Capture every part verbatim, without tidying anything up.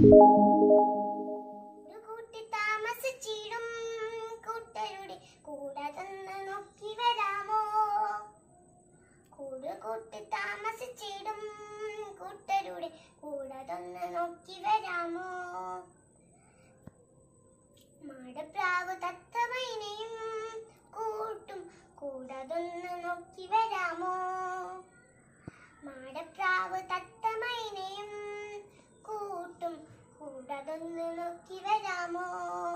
കൂട്ടി താമസിച്ചിടും കൂട്ടരുടെ കൂടതൊന്ന് നോക്കി വരാമോ? കൂട് കൂട്ടി താമസിച്ചിടും കൂട്ടരുടെ കൂടതൊന്ന് നോക്കി വരാമോ? മാടപ്രാവ് തത്തമൈനയും കൂട്ടും കൂടതൊന്ന് നോക്കി വരാമോ? മാടപ്രാവ് തത്തമൈനയും കൂട്ടും കൂടതൊന്ന് നോക്കി വരാമോ?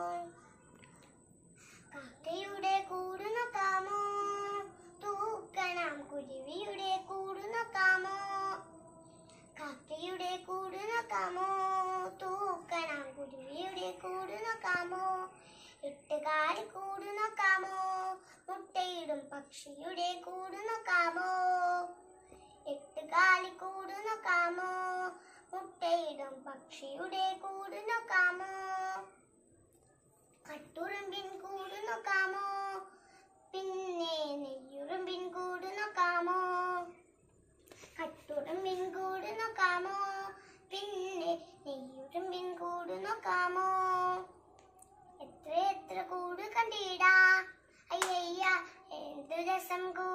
കാക്കയുടെ കൂട് നോക്കാമോ? തൂക്കണം കുരുവിയുടെ കൂട് നോക്കാമോ? കാക്കയുടെ കൂട് നോക്കാമോ? തൂക്കണം കുരുവിയുടെ കൂട് നോക്കാമോ? എട്ടുകാലി കൂട് നോക്കാമോ? മുട്ടയിടും പക്ഷിയുടെ കൂട് നോക്കാമോ? എട്ടുകാലി കൂട് നോക്കാമോ? മുട്ടയിടും പക്ഷിയുടെ കൂട് നോക്കാമോ? കട്ടുറുമ്പിൻ കൂട് നോക്കാമോ? പിന്നെ നെയ്യുറുമ്പിൻ കൂട് നോക്കാമോ? കട്ടുറുമ്പിൻ കൂട് നോക്കാമോ? പിന്നെ നെയ്യുറുമ്പിൻ കൂട് നോക്കാമോ? എത്ര എത്ര കൂട് കണ്ടിടാ, അയ്യയ്യ എന്തു രസം.